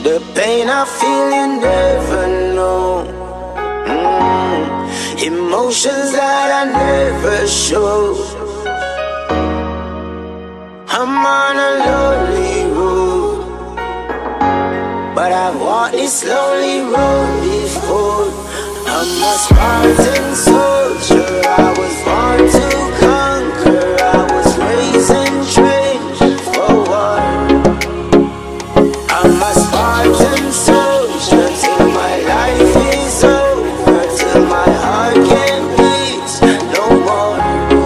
The pain I feel you never know. Emotions that I never show. I'm on a lonely road, but I've walked this lonely road before. I'm a Spartan soldier, I was born to conquer. I was raised and trained for war. I'm a Spartan soldier till my life is over, till my heart can't beat no more.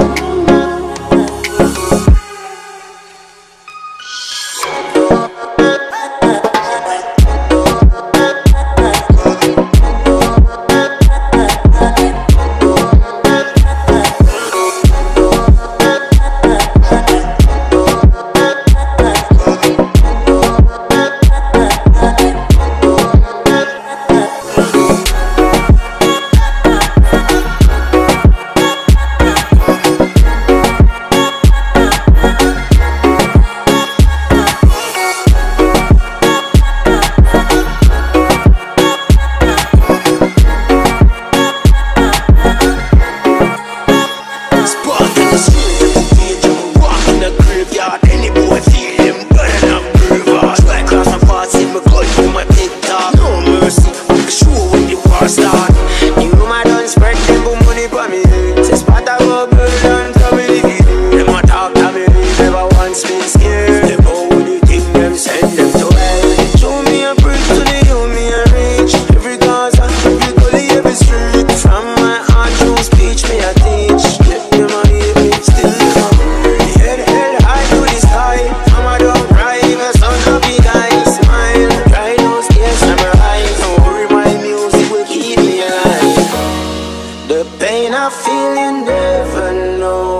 The pain I feel you never know.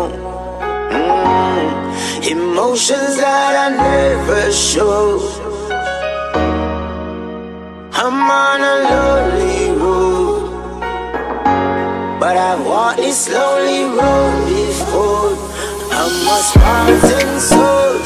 Emotions that I never show. I'm on a lonely road, but I've walked this lonely road before. I'm a Spartan soldier.